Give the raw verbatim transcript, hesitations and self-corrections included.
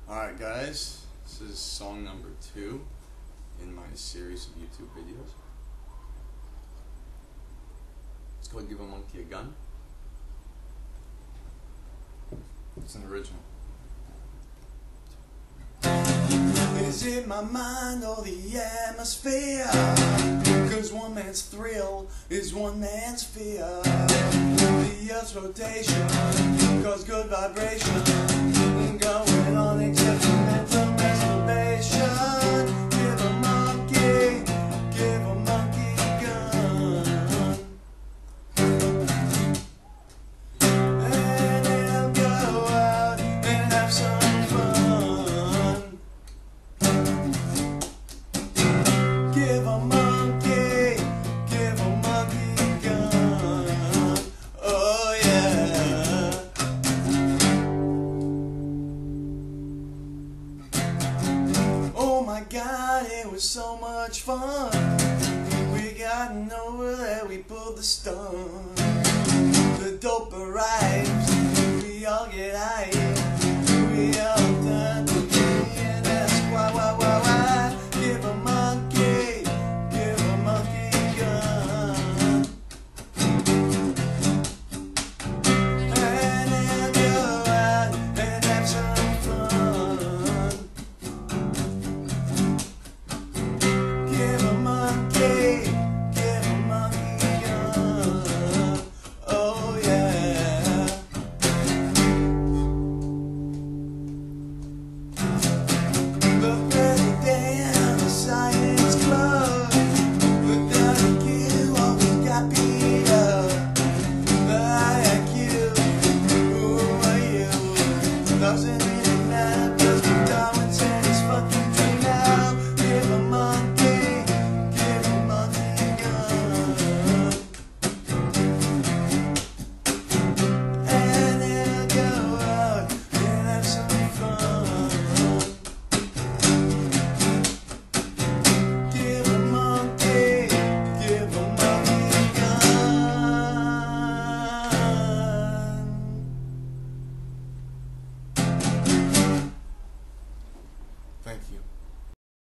Alright guys, this is song number two in my series of YouTube videos. It's called Give a Monkey a Gun. It's an original. Is it my mind or the atmosphere? Cause one man's thrill is one man's fear. The earth's rotation cause good vibration going on except for mental masturbation. Give a monkey, give a monkey a gun, and they'll go out and have some fun. Give a monkey, give a monkey a gun, oh yeah. Oh my God, it was so much fun. We got over there, we pulled the stunt. The dope arrives, we all get high. We all turn to me and ask why, why, why, why. Give a monkey, give a monkey a gun, and they'll go out and have some fun. Give a monkey, give a monkey a gun, oh yeah. The president of the science club, the W Q always got beat up. The I Q, who are you? Doesn't